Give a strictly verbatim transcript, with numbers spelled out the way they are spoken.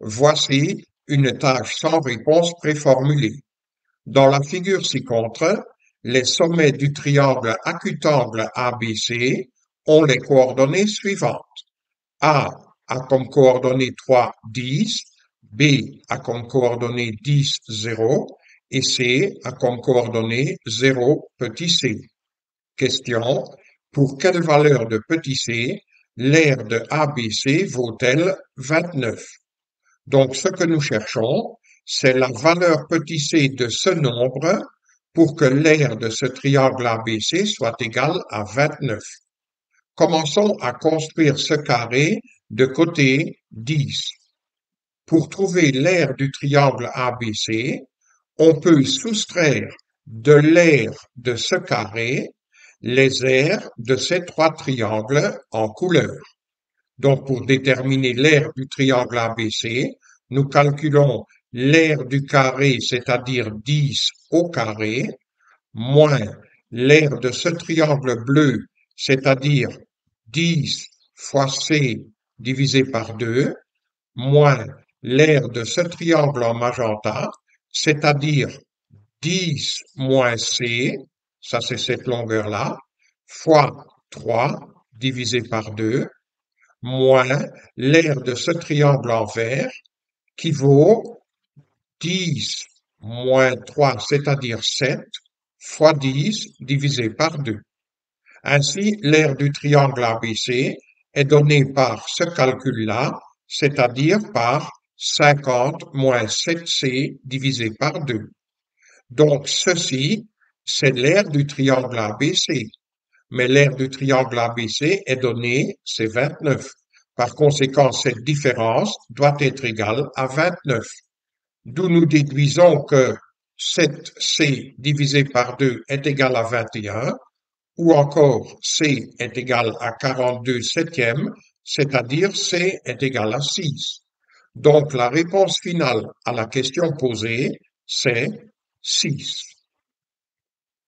Voici une tâche sans réponse préformulée. Dans la figure ci-contre, les sommets du triangle acutangle A B C ont les coordonnées suivantes. A a comme coordonnées trois, dix, B a comme coordonnées dix, zéro et C a comme coordonnées zéro, petit c. Question. Pour quelle valeur de petit c l'aire de A B C vaut-elle vingt-neuf? Donc, ce que nous cherchons, c'est la valeur petit c de ce nombre pour que l'aire de ce triangle A B C soit égale à vingt-neuf. Commençons à construire ce carré de côté dix. Pour trouver l'aire du triangle A B C, on peut soustraire de l'aire de ce carré les aires de ces trois triangles en couleur. Donc, pour déterminer l'aire du triangle A B C, nous calculons l'aire du carré, c'est-à-dire dix au carré, moins l'aire de ce triangle bleu, c'est-à-dire dix fois C divisé par deux, moins l'aire de ce triangle en magenta, c'est-à-dire dix moins C, ça c'est cette longueur-là, fois trois divisé par deux, moins l'aire de ce triangle en vert, qui vaut dix moins trois, c'est-à-dire sept, fois dix divisé par deux. Ainsi, l'aire du triangle A B C est donnée par ce calcul-là, c'est-à-dire par cinquante moins sept c divisé par deux. Donc, ceci, c'est l'aire du triangle A B C. Mais l'aire du triangle A B C est donnée, c'est vingt-neuf. Par conséquent, cette différence doit être égale à vingt-neuf. D'où nous déduisons que sept c divisé par deux est égal à vingt et un, ou encore c est égal à quarante-deux septièmes, c'est-à-dire c est égal à six. Donc la réponse finale à la question posée, c'est six.